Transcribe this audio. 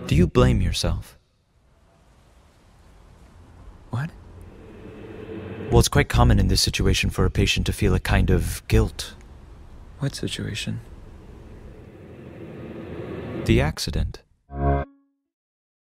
Do you blame yourself? What? Well, it's quite common in this situation for a patient to feel a kind of guilt. What situation? The accident.